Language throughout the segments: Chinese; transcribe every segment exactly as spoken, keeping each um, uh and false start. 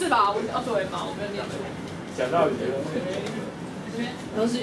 吧？我哦对嘛，我没有念错。 讲到鱼了。 都是鱼。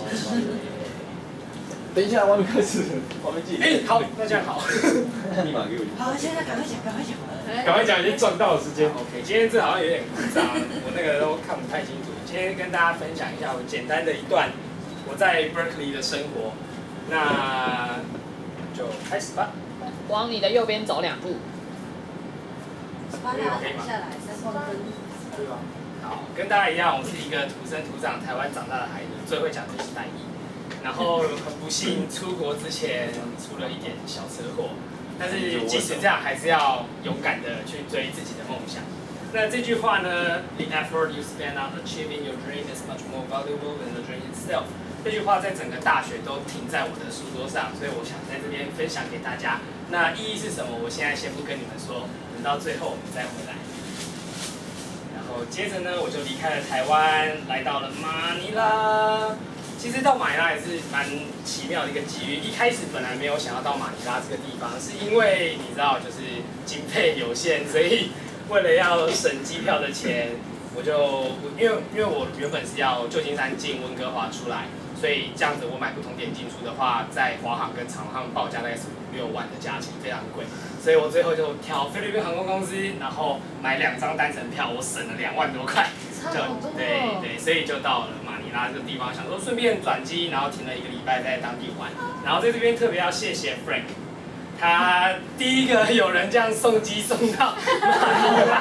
等一下，我还没开始，我还没记。 哎，好，大家好。 密码给我。 好，现在赶快讲，赶快讲。 赶快讲，已经撞到了时间。OK， 今天这好像有点复杂，我那个都看不太清楚。今天跟大家分享一下我简单的一段我在 Berkeley 的生活。那就开始吧。 往你的右边走两步。 把它停下来，三公分。 对吧？好，跟大家一样，我是一个土生土长台湾长大的孩子，最会讲就是台语。然后很不幸，出国之前出了一点小车祸，但是即使这样，还是要勇敢的去追自己的梦想。那这句话呢 ，The effort you spend on achieving your dream is much more valuable than the dream itself。这句话在整个大学都停在我的书桌上，所以我想在这边分享给大家。那意义是什么？我现在先不跟你们说，等到最后我们再回来。然后接着呢，我就离开了台湾，来到了马尼拉。其实到马尼拉也是蛮奇妙的一个机遇。一开始本来没有想要到马尼拉这个地方，是因为你知道，就是经费有限，所以为了要省机票的钱，我就因为因为我原本是要旧金山进温哥华出来，所以这样子我买不同点进出的话，在华航跟长荣他们报价大概是五六万的价钱，非常贵。所以我最后就挑菲律宾航空公司，然后买两张单程票，我省了两万多块。 差好多。 对对，所以就到了马尼拉这个地方，想说顺便转机，然后停了一个礼拜在当地玩。然后在这边特别要谢谢 Frank， 他第一个有人这样送机送到马尼拉。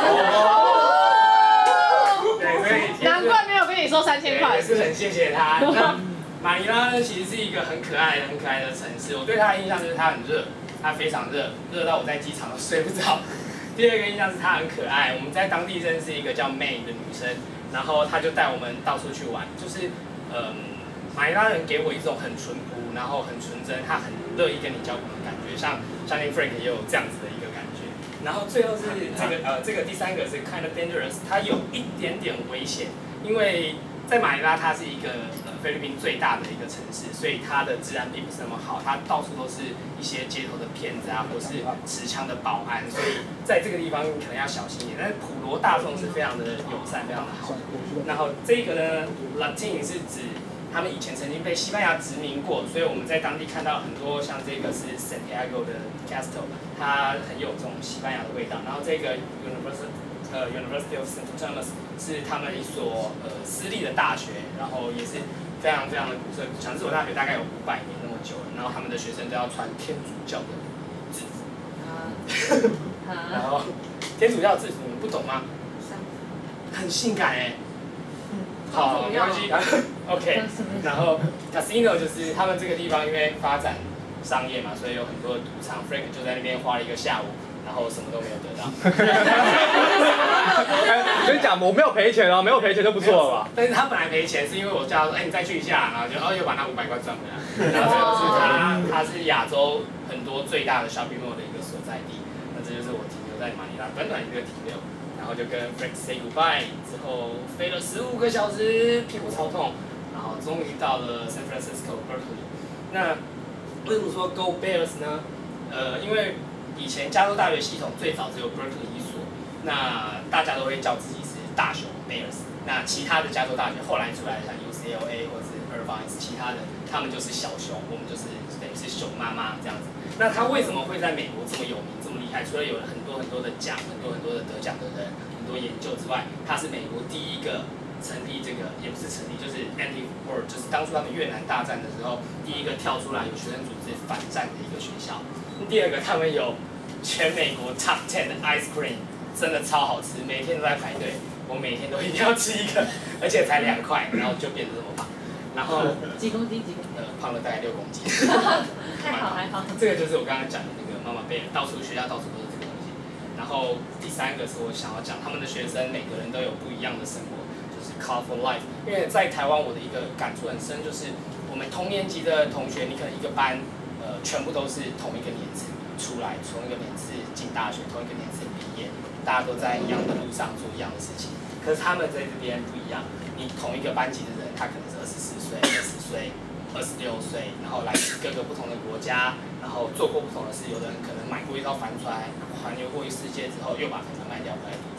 对，所以难怪没有跟你说三千块。 也是很谢谢他。那马尼拉呢，其实是一个很可爱、很可爱的城市。我对它的印象就是它很热，它非常热，热到我在机场都睡不着。第二个印象是她很可爱，我们在当地认识一个叫 May 的女生，然后她就带我们到处去玩，就是嗯，马尼拉人给我一种很淳朴，然后很纯真，她很乐意跟你交朋友的感觉，像相信 Frank 也有这样子的一个感觉。然后最后是这个呃，这个第三个是 kind of dangerous， 它有一点点危险，因为在马尼拉它是一个呃菲律宾最大的一个城市，所以它的治安并不是那么好，它到处都是一些街头的骗子啊，或是持枪的保安，所以在这个地方你可能要小心一点。但是普罗大众是非常的友善，非常的好。然后这个呢 ，Latin 是指他们以前曾经被西班牙殖民过，所以我们在当地看到很多像这个是 Santiago 的 Castle， 它很有这种西班牙的味道。然后这个 University 呃 University of Saint Thomas 是他们一所呃私立的大学，然后也是非常非常的古色古香。这所大学大概有五百年那么久了，然后他们的学生都要穿天主教的制服。然后天主教制服你们不懂吗？很性感哎、欸。好，没关系。OK， 然后 casino 就是他们这个地方因为发展商业嘛，所以有很多的赌场。Frank 就在那边花了一个下午，然后什么都没有得到。 所以讲我没有赔钱哦，没有赔钱就不错了吧？ 但是他本来赔钱是因为我叫他说，哎、欸，你再去一下，然后就哦又把那五百块赚回来。然后这个是他，他是亚洲很多最大的 shopping mall 的一个所在地。那这就是我停留在马尼拉短短一个停留。然后就跟 Frank say goodbye， 之后飞了十五个小时，屁股超痛，然后终于到了 San Francisco Berkeley。那为什么说 Go Bears 呢？呃，因为以前加州大学系统最早只有 Berkeley 一所，那大家都会叫自己是大熊 Bears。那其他的加州大学后来出来像 U C L A 或者是 Irvine 其他的，他们就是小熊，我们就是等于是熊妈妈这样子。那他为什么会在美国这么有名、这么厉害？除了有了很多很多的奖、很多很多的得奖的人、很多研究之外，他是美国第一个成立这个，也不是成立，就是 anti-war， 就是当初他们越南大战的时候，第一个跳出来有学生组织反战的一个学校。第二个，他们有全美国 top ten 的 ice cream， 真的超好吃，每天都在排队，我每天都一定要吃一个，而且才两块，然后就变得这么胖。然后几公斤？几公斤？ 呃，胖了大概六公斤。 还好还好。 这个就是我刚刚讲的那个妈妈贝尔，到处学校到处都是这个东西。然后第三个是我想要讲，他们的学生每个人都有不一样的生活，就是 colorful life。因为在台湾，我的一个感触很深，就是我们同年级的同学，你可能一个班，呃，全部都是同一个年次出来，同一个年次进大学，同一个年次毕业，大家都在一样的路上做一样的事情。可是他们在这边不一样，你同一个班级的人，他可能是二十四岁、二十岁。二十六岁，然后来自各个不同的国家，然后做过不同的事。有的人可能买过一艘帆船，环游过一世界之后，又把帆船卖掉回来读书。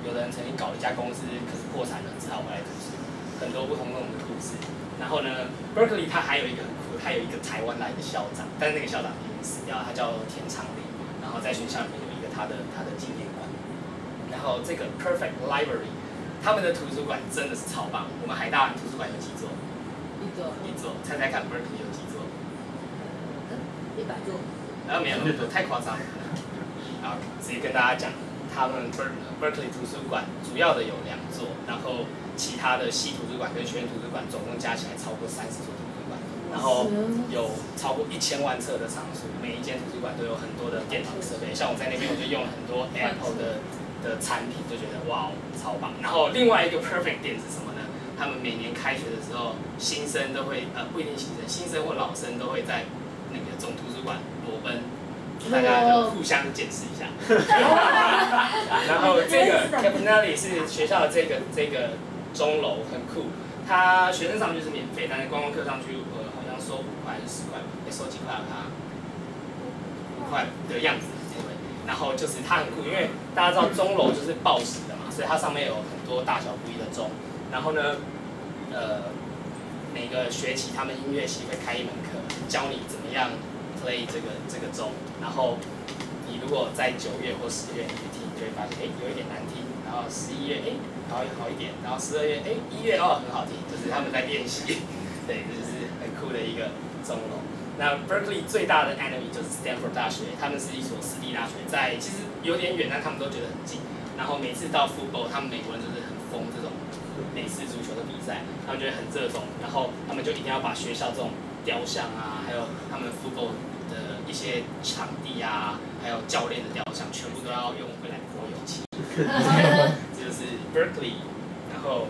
有的人曾经搞了一家公司，可是破产了，只好回来读书，很多不同种的故事。然后呢 ，Berkeley 它还有一个很酷，它有一个台湾来的校长，但是那个校长已经死掉了，他叫田长林，然后在学校里面有一个他的他的纪念馆。然后这个 Perfect Library， 他们的图书馆真的是超棒。我们海大图书馆有几座？ 一座。 一座，猜猜看 ，Berkeley 有几座？ 一百座。 然后没有那么多，太夸张了。好，直接跟大家讲，他们 Berkeley 图书馆主要的有两座，然后其他的系图书馆跟学院图书馆总共加起来超过三十座图书馆，然后有超过一千万册的藏书，每一间图书馆都有很多的电脑设备，像我在那边我就用了很多 Apple 的的产品，就觉得哇超棒。然后另外一个 Perfect 点是什么呢？他们每年开学的时候，新生都会呃不一定新生，新生或老生都会在那个总图书馆裸奔。大家就互相见识一下。然后这个 Campanelli 是学校的这个这个钟楼很酷，它学生上去是免费，但是观光客上去呃好像收五块还是十块，得收几块啊？它五块的样子。然后就是它很酷，因为大家知道钟楼就是报时的嘛，所以它上面有很多大小不一的钟。然后呢，呃，每个学期他们音乐系会开一门课，教你怎么样 play 这个这个钟。然后你如果在九月或十月你去听，就会发现哎有一点难听，然后十一月哎好好一点，然后十二月哎一月哦很好听，就是他们在练习，对，这就是很酷的一个钟楼。那 Berkeley 最大的 enemy 就是 Stanford 大学，他们是一所私立大学，在其实有点远，但他们都觉得很近。然后每次到 football， 他们美国人就是很疯这种美式足球的比赛，他们觉得很热衷，然后他们就一定要把学校这种雕像啊，还有他们 football 的一些场地啊，还有教练的雕像，全部都要用回来国有漆。这就是 Berkeley， 然后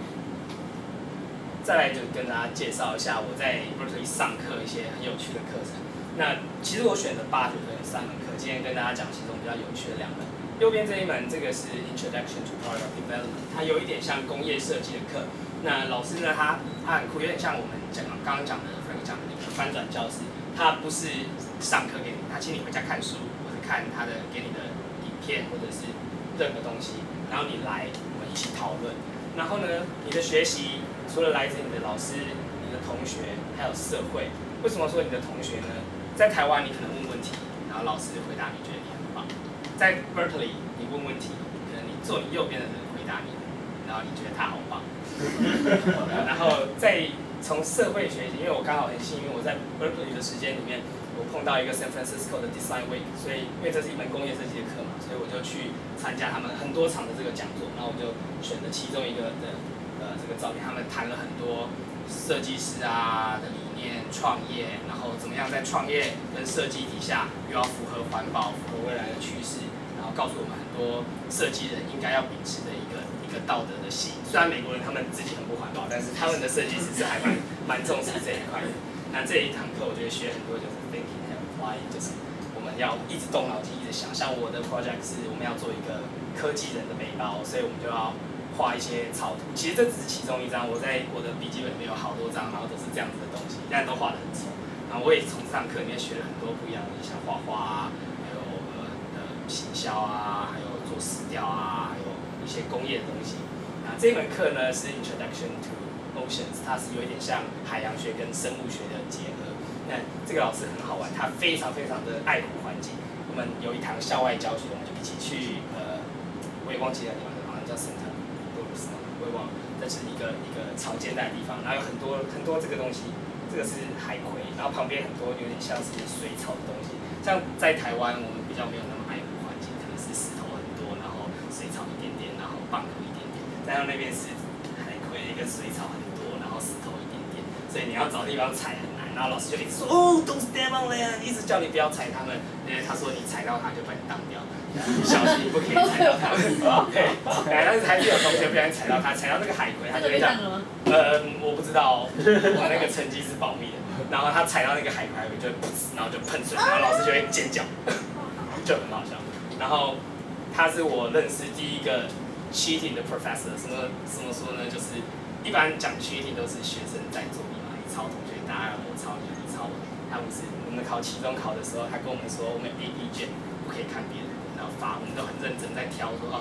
再来就跟大家介绍一下我在 Berkeley 上课一些很有趣的课程。那其实我选了八学分有三门课，今天跟大家讲其中比较有趣的两门。右边这一门这个是 Introduction to Product Development， 它有一点像工业设计的课。那老师呢，他他很酷，有点像我们讲刚刚讲的 Frank 讲的那个翻转教室。他不是上课给你，他请你回家看书，或者看他的给你的影片，或者是任何东西，然后你来，我们一起讨论。然后呢，你的学习除了来自你的老师、你的同学，还有社会。为什么说你的同学呢？在台湾你可能问问题，然后老师回答你觉得你很棒。在 Berkeley 你问问题，可能你坐你右边的人回答你，然后你觉得他好棒。然后在从社会学习，因为我刚好很幸运，我在 Berkeley 的时间里面，我碰到一个 San Francisco 的 Design Week， 所以因为这是一门工业设计的课嘛，所以我就去参加他们很多场的这个讲座，然后我就选了其中一个的呃这个照片，他们谈了很多设计师啊的理念、创业，然后怎么样在创业跟设计底下又要符合环保、符合未来的趋势，然后告诉我们很多设计人应该要秉持的一个一个道德的性。虽然美国人他们自己很不环保，但是他们的设计师是还蛮蛮重视这一块的。那这一堂课我觉得学很多就是 thinking and applying， 就是我们要一直动脑筋，一直想。像我的 project 是我们要做一个科技人的背包，所以我们就要画一些草图。其实这只是其中一张，我在我的笔记本里面有好多张，然后都是这样子的东西，但都画得很丑。然后我也从这堂课里面学了很多不一样的，像画画啊，还有呃的行销啊，还有做石雕啊，还有一些工业的东西。那这一门课呢是 Introduction to Oceans， 它是有一点像海洋学跟生物学的结合。那这个老师很好玩，他非常非常的爱护环境。我们有一堂校外教学，我们就一起去呃，我也忘记了地方，好像叫 Center， 我也忘了，这是一个一个潮间带的地方，然后有很多很多这个东西，这个是海葵，然后旁边很多有点像是水草的东西。像在台湾，我们比较没有那么爱护环境，可能是石头很多，然后水草一点点，然后蚌壳一点点。但是那边是海葵跟水草很多，然后石头一点点，所以你要找地方踩很难。然后老师就一直说哦 ，Don't step on them， 一直叫你不要踩它们，因为他说你踩到它就把你当掉，小心不可以踩到它们。对，但是还是有同学不小心踩到它，踩到那个海葵，他就会讲，呃，我不知道，我那个成绩是保密的。然后他踩到那个海葵，海葵就会噗嗤，然后就喷水，然后老师就会尖叫，就很好笑。然后他是我认识第一个 cheating 的 professor， 什么怎么说呢？就是一般讲 cheating 都是学生在作弊嘛，你抄同学答案，我抄你，你抄我。他不是，我们考期中考的时候，他跟我们说，我们 A B 卷不可以看别人，然后罚，我们都很认真在挑，说哦，原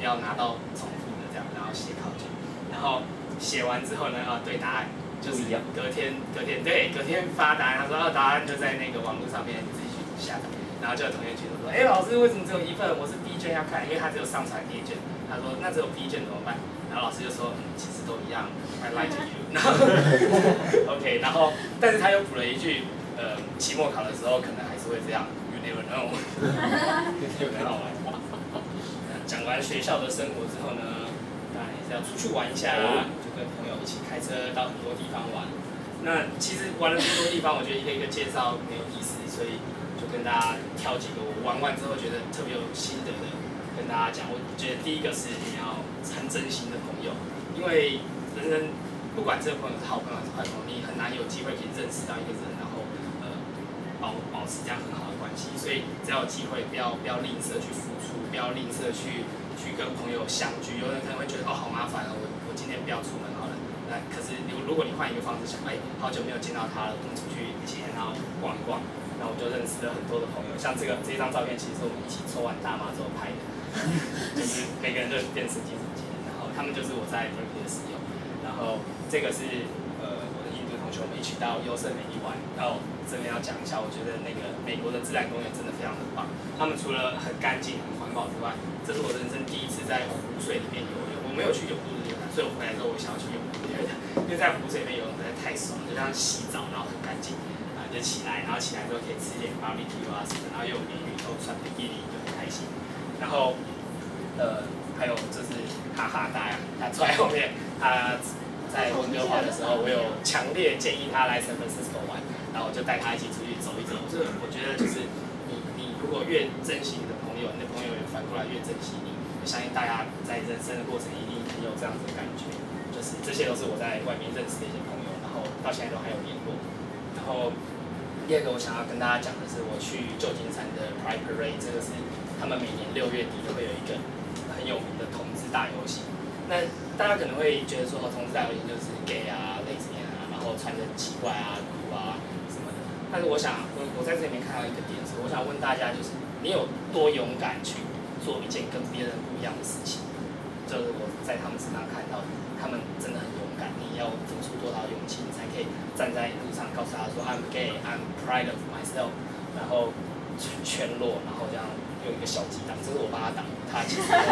要拿到重复的这样，然后写考卷，然后写完之后呢，啊对答案就是隔天隔天对隔天发答案，他说啊答案就在那个网络上面，你自己去下载。然后就有同学群说，哎、欸、老师为什么只有一份？我是 B 卷要看，因为他只有上传 A 卷。他说那只有 B 卷怎么办？然后老师就说，嗯，其实都一样 ，I lie to you 然后OK， 然后但是他又补了一句，呃，期末考的时候可能还是会这样 ，You never know， 就很好玩。讲完学校的生活之后呢，当然也是要出去玩一下啦，就跟朋友一起开车到很多地方玩。那其实玩了这么多地方，我觉得一个一个介绍没有意思，所以就跟大家挑几个我玩完之后觉得特别有心得的，跟大家讲。我觉得第一个是你要很真心的朋友，因为人人不管这个朋友是好朋友还是坏朋友，你很难有机会可以认识到一个人，然后呃保保持这样很好的关系。所以只要有机会，不要不要吝啬去付出，不要吝啬去去跟朋友相聚。有人可能会觉得哦好麻烦哦，我我今天不要出门好了。那可是如如果你换一个方式想，哎，好久没有见到他了，我们出去一起然后逛一逛，然后我就认识了很多的朋友。像这个这张照片，其实是我们一起抽完大麻之后拍的，就是每个人都变十几十几，然后他们就是我在 Berkeley 的室友。然后这个是呃我的印度同学，我们一起到优胜美地玩。然后这边要讲一下，我觉得那个美国的自然公园真的非常的棒。他们除了很干净、很环保之外，这是我人生第一次在湖水里面游泳。我没有去泳渡的游泳，所以我回来之后我想要去泳渡的游泳，因为在湖水里面游泳实在太爽了，就像洗澡，然后很干净，啊就起来，然后起来之后可以吃一点 barbecue 啊什么，然后又有淋浴，都穿比基尼就很开心。然后呃还有就是哈哈大他坐在后面，他在温哥华的时候，我有强烈建议他来 San Francisco 玩，然后我就带他一起出去走一走。这我觉得就是你你如果越珍惜你的朋友，你的朋友也反过来越珍惜你。我相信大家在人生的过程一定很有这样子的感觉，就是这些都是我在外面认识的一些朋友，然后到现在都还有联络。然后第二个我想要跟大家讲的是，我去旧金山的 Pride Parade， 这个是他们每年六月底都会有一个很有名的同志大游行。那大家可能会觉得说，哦，同志大游行就是 gay 啊、lesbian 啊，然后穿得很奇怪啊、酷啊什么的。但是我想，我我在这里面看到一个点是，我想问大家，就是你有多勇敢去做一件跟别人不一样的事情？就是我在他们身上看到，他们真的很勇敢。你要付出多少勇气，你才可以站在路上告诉他说 I'm gay, I'm proud of myself， 然后全裸，然后这样用一个小鸡挡，这是我帮他挡，他其实没有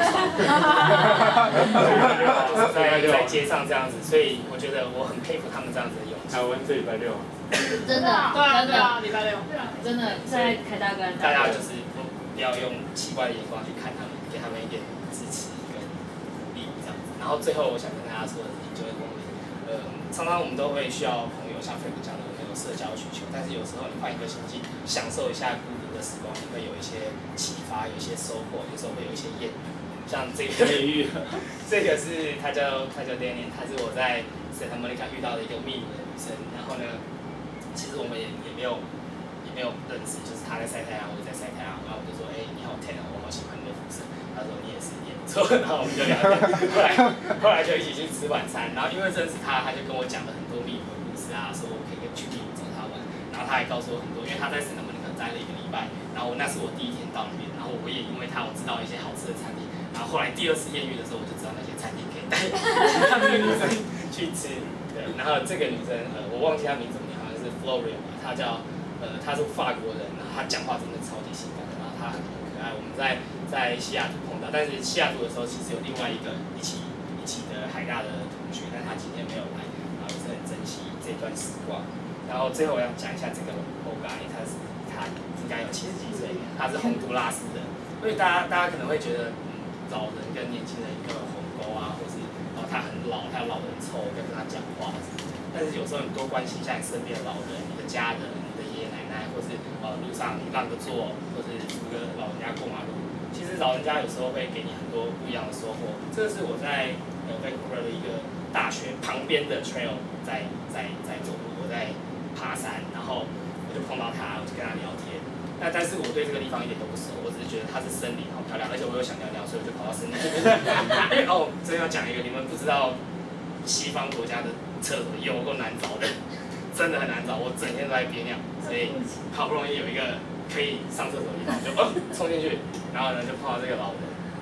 就是在在街上这样子，所以我觉得我很佩服他们这样子的勇气。 台湾这礼拜六， 真的， 对啊真对啊，礼拜六， 真的在凯大跟大家就是不要用奇怪的眼光去看他们，给他们一点支持跟鼓励这样子。然后最后我想跟大家说的是，就是公民，呃，常常我们都会需要朋友，像菲比讲的，我们有社交需求，但是有时候你换一个心境，享受一下孤独的时光，你会有一些启发，有一些收获，有时候会有一些艳遇。像这个艳遇，这个是他叫他叫 Daniel， 他是我在 Santa Monica 遇到的一个秘鲁的女生。然后呢，其实我们也也没有也没有认识，就是他在晒太阳，我在晒太阳，然后我就说，哎、欸，你好 tan 我好喜欢你的肤色。他说你也是，也不错。然后我们就聊天，后来后来就一起去吃晚餐。然后因为认识他，他就跟我讲了很多秘鲁的故事啊，说我可以去秘鲁找他玩。然后他还告诉我很多，因为他在 Santa Monica 待了一个礼拜，然后那是我第一天到那边，然后我也因为他我知道一些好吃的餐厅。然后后来第二次艳遇的时候，我就知道那些餐厅可以带其他的女生去吃。对，然后这个女生呃，我忘记她名字，好像是 Florian 吧，她叫呃，她是法国人，然后她讲话真的超级性感的，然后她很可爱。我们在在西雅图碰到，但是西雅图的时候其实有另外一个一起一起的海大的同学，但他今天没有来，然后也是很珍惜这段时光。然后最后我要讲一下这个 Ogay， 他是他应该有七十几岁，他是洪都拉斯人，所以大家大家可能会觉得。老人跟年轻人一个鸿沟啊，或是然后他很老，他老人臭，跟他讲话。但是有时候你多关心一下你身边的老人，你的家人，你的爷爷奶奶，或是呃路上你让个座，或是扶个老人家过马路，其实老人家有时候会给你很多不一样的收获。这是我在呃 Vancouver 的一个大学旁边的 trail 在在在走路，我在爬山，然后我就碰到他，我就跟他聊天。那但是我对这个地方一点都不熟，我只是觉得它是森林，好漂亮，而且我又想尿尿，所以我就跑到森林。因为哦，真要讲一个，你们不知道西方国家的厕所有够难找的，真的很难找，我整天都在憋尿，所以好不容易有一个可以上厕所的地方，就哦冲进去，然后呢就碰到这个老人，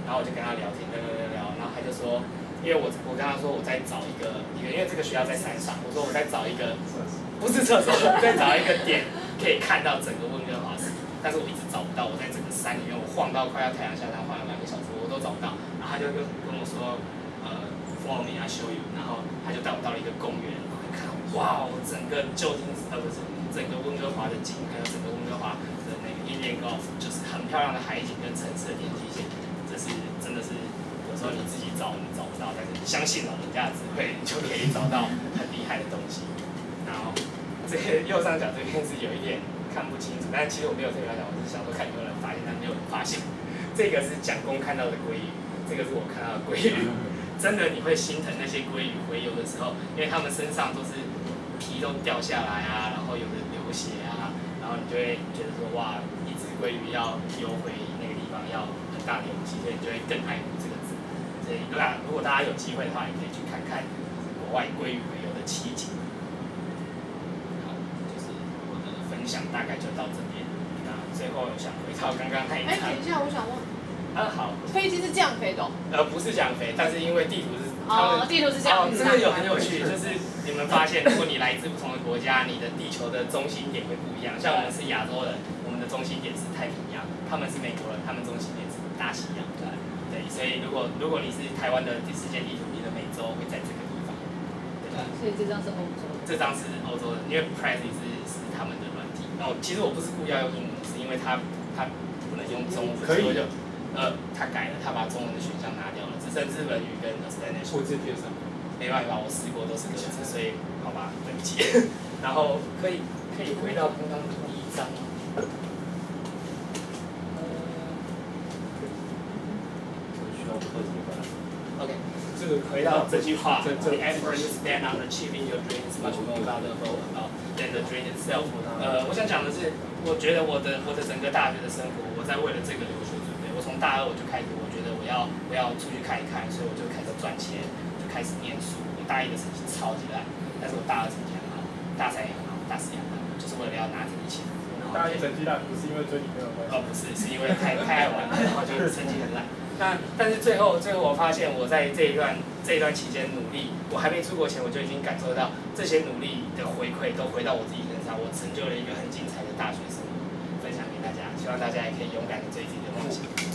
然后我就跟他聊天，聊聊聊聊，然后他就说，因为我我跟他说我在找一个一个，因为这个学校在山上，我说我在找一个，不是厕所，我在找一个点可以看到整个温哥华市，但是我一直找不到，我在整个山里面，我晃到快要太阳下山，晃了两个小时，我都找不到，然后他就跟跟我说，呃 ，follow me, I show you， 然后他就带我到了一个公园，然后看，哇，整个旧金山呃不是整个温哥华的景，还有整个温哥华的那个 Indian Gulf， 就是很漂亮的海景跟城市的天际线，这是真的是有时候你自己找你找不到，但是你相信了人家的智慧，你就可以找到很厉害的东西。然后这个右上角这边是有一点看不清楚，但是其实我没有特别讲，我是想说看有没有人发现，但没有人发现。这个是蒋公看到的鲑鱼，这个是我看到的鲑鱼。真的你会心疼那些鲑鱼洄游的时候，因为他们身上都是皮都掉下来啊，然后有的流血啊，然后你就会觉得说哇，一只鲑鱼要游回那个地方要很大的勇气，所以你就会更爱护这个字。所以如果如果大家有机会的话，也可以去看看国外鲑鱼洄游的奇景。好，就是我的分享大概就到这边。那最后想回到刚刚那一哎， 场。 等一下，我想问， 啊好。 飞机是这样飞的、哦？ 呃，不是这样飞，但是因为地图是。 哦，地图是这样。 哦，这个有很有趣，就是你们发现，如果你来自不同的国家，你的地球的中心点会不一样。像我们是亚洲人，我们的中心点是太平洋；他们是美国人，他们中心点是大西洋。对，对，所以如果如果你是台湾的第世界地图，你的美洲会在这个地方。对， 所以这张是欧洲。 这张是欧洲的，因为 Prezi 是是他们的软体。然后其实我不是故意要用英文，是因为它它不能用中文，所以我就。呃，他改了，他把中文的选项拿掉了，只剩日本语跟 Spanish。 复制贴上。 没办法，我试过都是格子，所以好吧，对不起。然后可以可以回到刚刚的第一章。 需要特别版。 OK， 这个回到这句话 ，The effort you spend on achieving your dream is much more valuable than the dream itself。呃，我想讲的是，我觉得我的我的整个大学的生活，我在为了这个留学准备。我从大二我就开始，我觉得我要我要出去看一看，所以我就开始赚钱，就开始念书。我大一的成绩超级烂，但是我大二成绩很好，大三也很好，大四也很好，就是为了要拿这笔钱。 大一成绩烂不是因为追女朋友关系。 哦，不是，是因为太太爱玩了，然后就成绩很烂。那但是最后最后我发现我在这一段这一段期间努力，我还没出国前我就已经感受到这些努力的回馈都回到我自己身上，我成就了一个很精彩的大学生活，分享给大家，希望大家也可以勇敢的追自己的梦想。